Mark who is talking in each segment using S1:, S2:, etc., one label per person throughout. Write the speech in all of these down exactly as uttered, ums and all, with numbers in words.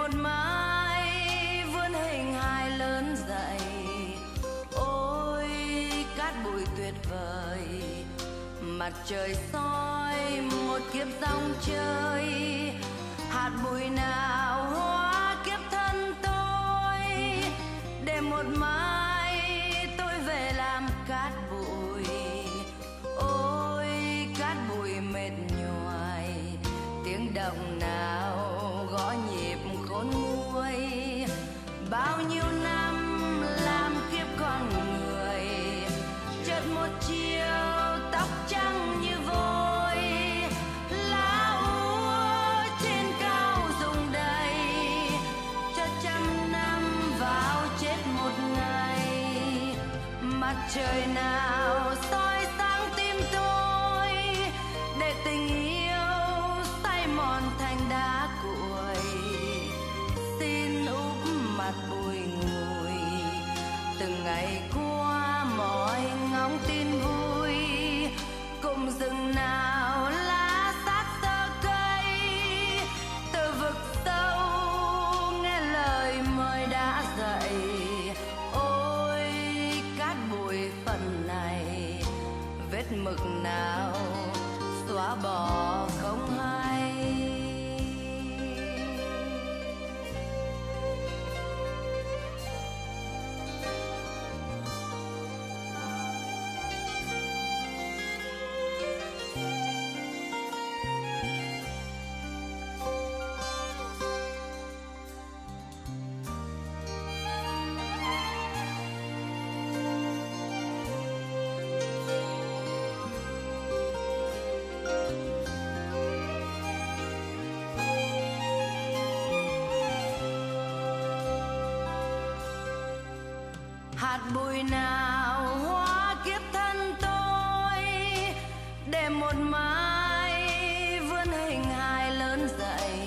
S1: một mái vươn hình hài lớn dậy. Ôi cát bụi tuyệt vời, mặt trời soi một kiếp dòng chơi. Hạt bụi nào hóa kiếp thân tôi, để một mai tôi về làm cát bụi. Ôi cát bụi mệt nhoài, tiếng động nào gõ nhịp khôn nguôi. Bao nhiêu năm làm kiếp con người, chợt một chiều tóc trắng như vôi. Lá úa trên cao rụng đầy, cho trăm năm vào chết một ngày. Mặt trời nào soi sáng tim tôi, để tình yêu say mòn thành đá cuội. Xin úp mặt bụi ngùi, từng ngày qua mọi ngóng tin vui. Cùng rừng nào lá sát tơ cây, từ vực sâu nghe lời mời đã dậy. Ôi cát bụi phần này, vết mực nào xóa bỏ không hay. Hạt bụi nào hóa kiếp thân tôi, để một mai vươn hình hài lớn dậy.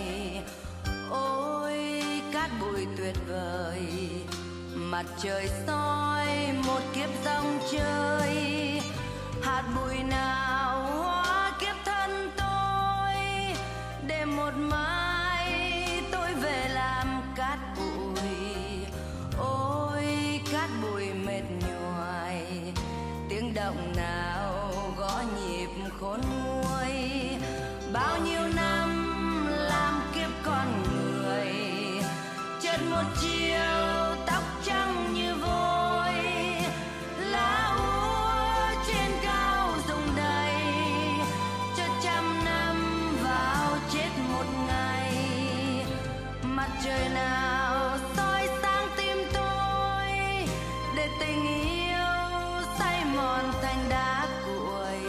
S1: Ôi cát bụi tuyệt vời, mặt trời soi một kiếp dòng chơi. Hạt bụi nào hóa kiếp thân tôi, để một mai tôi về làm cát bụi. Ôi cát bụi mệt nhoài, tiếng động nào gõ nhịp khôn nguôi. Bao nhiêu năm làm kiếp con người, chợt một chiều tóc trắng như vôi. Lá úa trên cao rụng đầy, cho trăm năm vào chết một ngày. Mặt trời nào soi sáng tim tôi, để tình yêu say mòn thành đá cuội.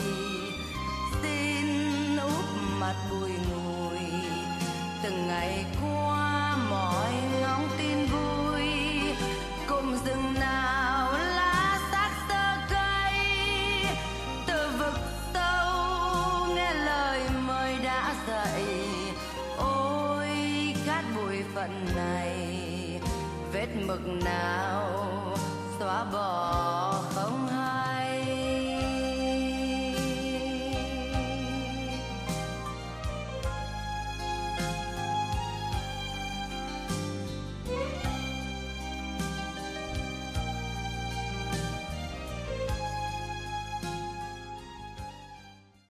S1: Xin úp mặt bụi ngùi, từng ngày qua mọi ngóng tin vui. Cùng rừng nào lá xác tơ cây, từ vực sâu nghe lời mời đã dậy. Ôi cát bụi phận này, vết mực nào